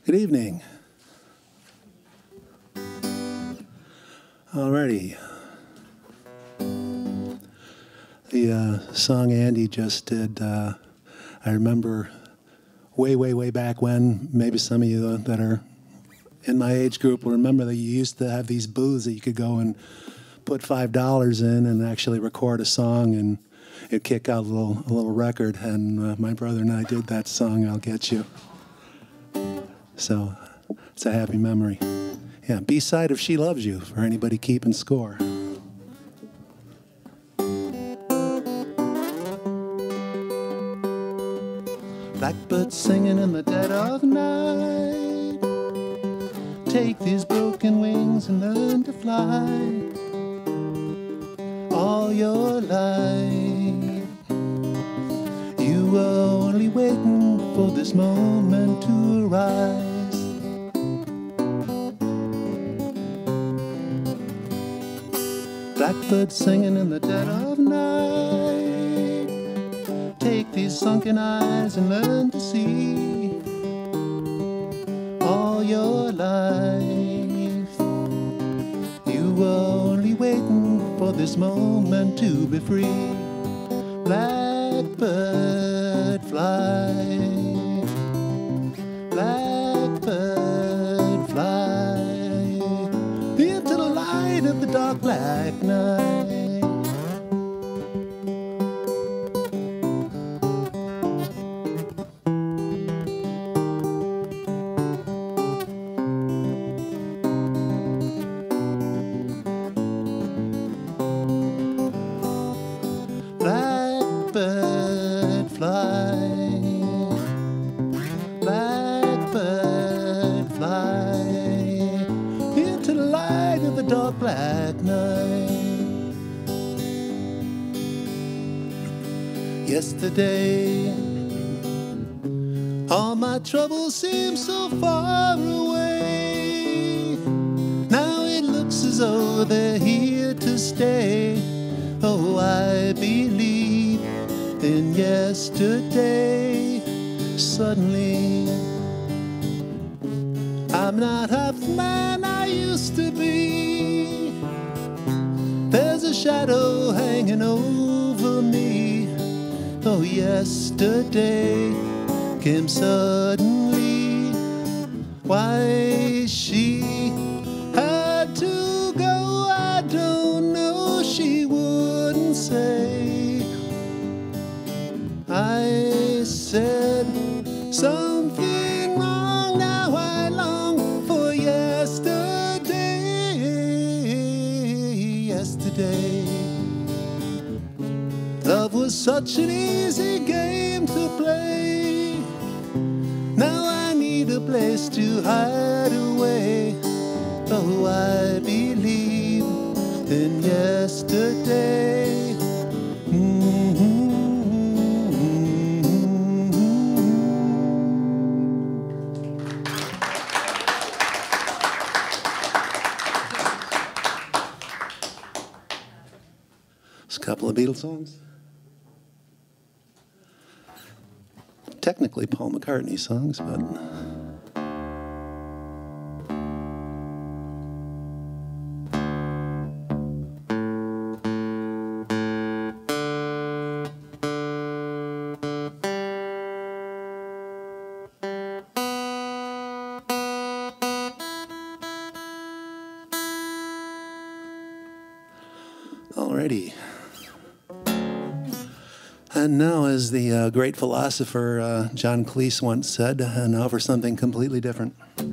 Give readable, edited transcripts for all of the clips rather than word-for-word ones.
Good evening. Alrighty. The song Andy just did, I remember way back when, maybe some of you that are in my age group will remember that you used to have these booths that you could go and put $5 in and actually record a song, and it'd kick out a little record. And my brother and I did that song, I'll Get You. So it's a happy memory. Yeah, B-side of She Loves You for anybody keeping score. Blackbird singing in the dead of night. Take these broken wings and learn to fly. All your life you were only waiting for this moment to arise. Blackbird singing in the dead of night. Take these sunken eyes and learn to see. All your life you were only waiting for this moment to be free. Blackbird fly, blackbird fly into the light of the dark black night. Blackbird fly, blackbird fly into the light of the dark black night. Yesterday, all my troubles seem so far away. Now it looks as though they're here to stay. Oh, I believe in yesterday. Suddenly, I'm not half the man I used to be. There's a shadow hanging over me. Oh, yesterday came suddenly. Why she had to go, I don't know. She wouldn't say. I said something wrong. Now I long for yesterday. Yesterday, love was such an easy game to play. Now I need a place to hide away. Oh, I believe in yesterday. It's a couple of Beatles songs. Technically Paul McCartney songs, but alrighty. And now, as the great philosopher John Cleese once said, now for something completely different.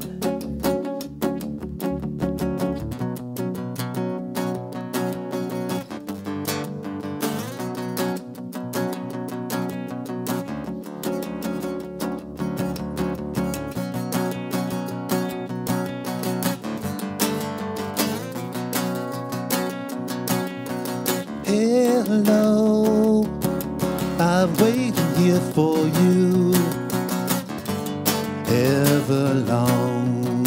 Hello, I've waited here for you ever long.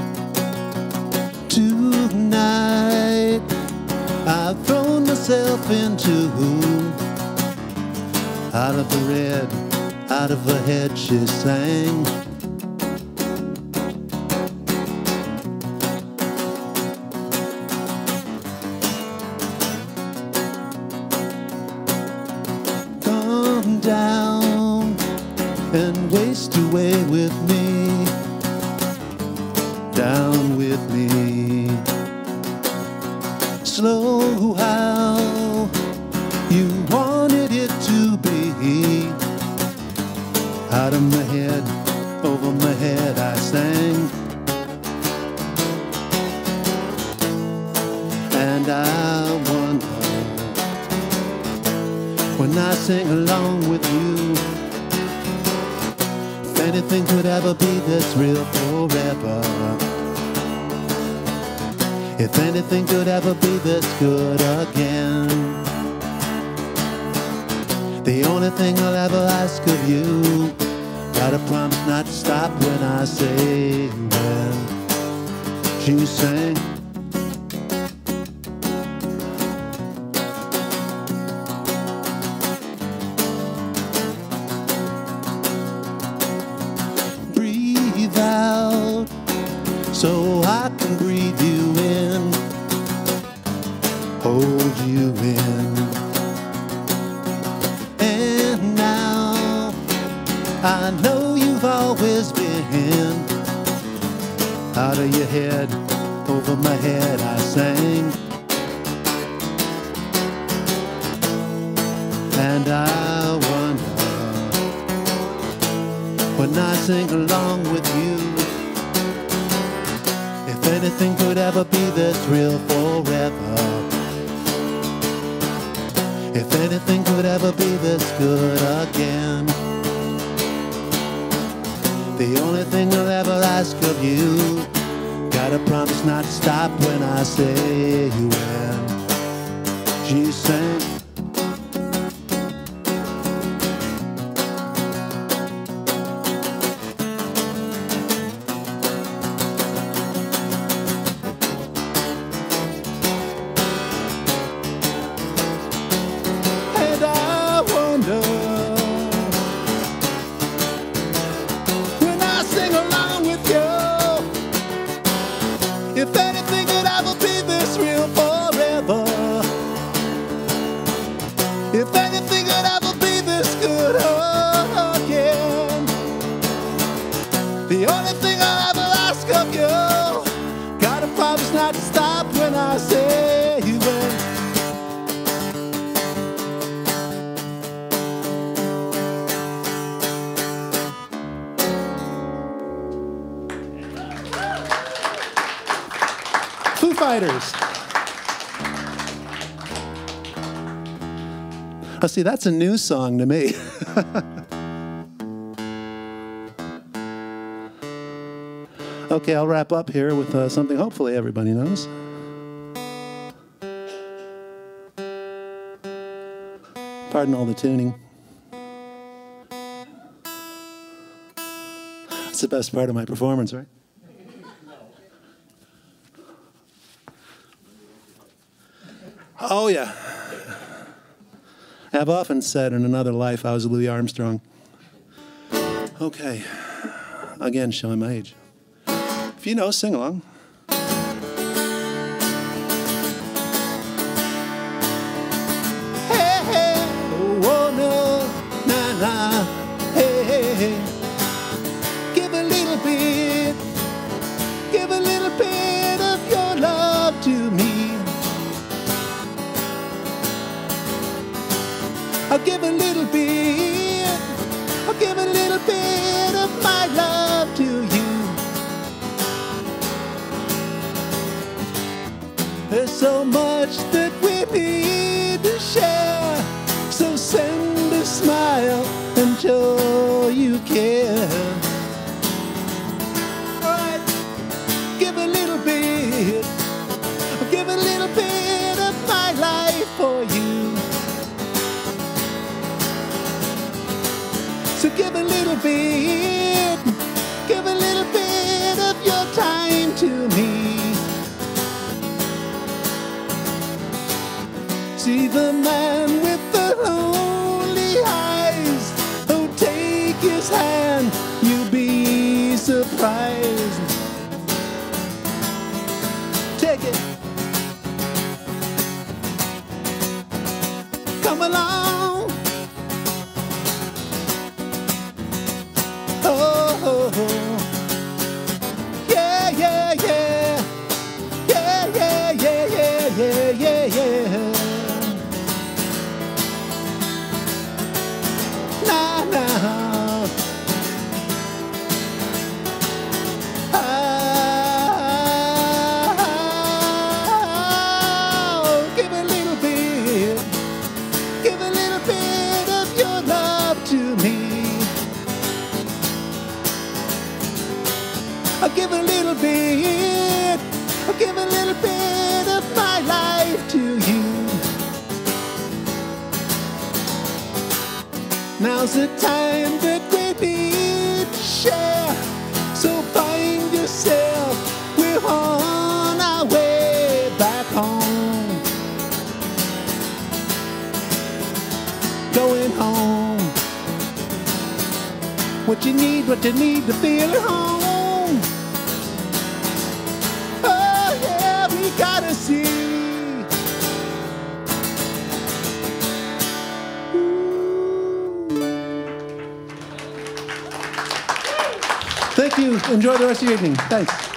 Tonight I've thrown myself into out of the red, out of her head she sang. down and waste away with me, down with me. Slow how you wanted it to be. Out of my head, over my head I sang. And I wonder, when I sing along with you, if anything could ever be this real forever. If anything could ever be this good again. The only thing I'll ever ask of you, gotta promise not to stop when I say when. She sang. Breathe out so I can breathe you in, hold you in. And now I know you've always been. Out of your head, over my head I sang. And I wonder, when I sing along with you, if anything could ever be this real forever. If anything could ever be this good again. The only thing I'll ever ask of you, gotta promise not to stop when I say when. She sang. If anything could ever be this real forever. If anything could ever be this good again. The only thing I'll ever ask of you, gotta promise not to stop when I say when. Foo Fighters. Oh, see, that's a new song to me. Okay, I'll wrap up here with something hopefully everybody knows. Pardon all the tuning. It's the best part of my performance, right? Oh, yeah. I've often said in another life I was Louis Armstrong. Okay. Again, showing my age. If you know, sing along. Hey, hey, oh, no, nah, nah, hey, hey, hey. Give a little bit of your love to me. I'll give a little bit of my love to you. There's so much that we need to share, so send a smile and show you care. All right, give a little bit of my life for you. So give a little bit of your time to me. See the man with the lonely eyes, oh, take his hand, you'll be surprised. Take it. Come along. me. I'll give a little bit, I'll give a little bit of my life to you. Now's the time that we need to share, so find yourself, we're on our way back home. Going home. What you need to feel at home. Oh yeah, we gotta see. Thank you. Enjoy the rest of your evening. Thanks.